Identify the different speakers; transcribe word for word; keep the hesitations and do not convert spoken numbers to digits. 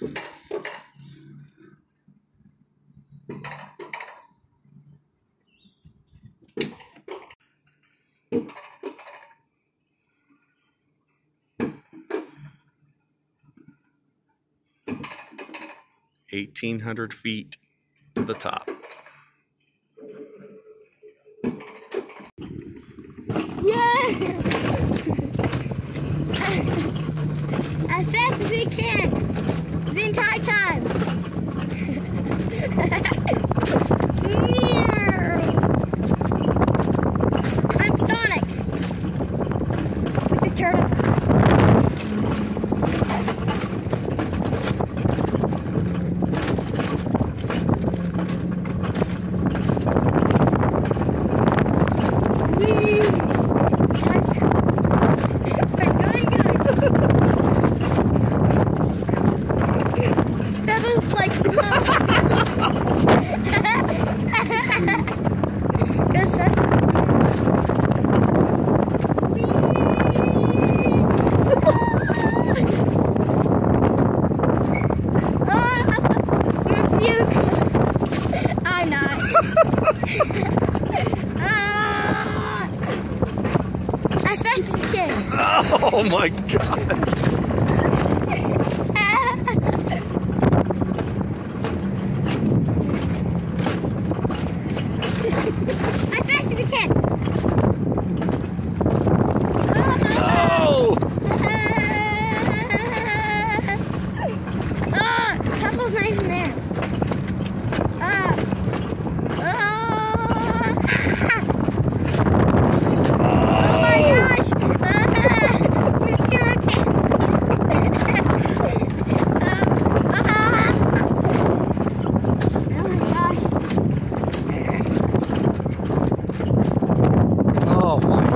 Speaker 1: eighteen hundred feet to the top.
Speaker 2: Yeah! As fast as we can, the entire time. I'm Sonic with the turtle. I'm not. uh, as fast as you can.
Speaker 1: Oh my gosh.
Speaker 2: As fast as you can.
Speaker 1: Oh!
Speaker 2: Oh, Tuffle's not even there. Uh, oh, oh my gosh! Uh, we're doing our chance. uh, uh, oh my gosh!
Speaker 1: Oh my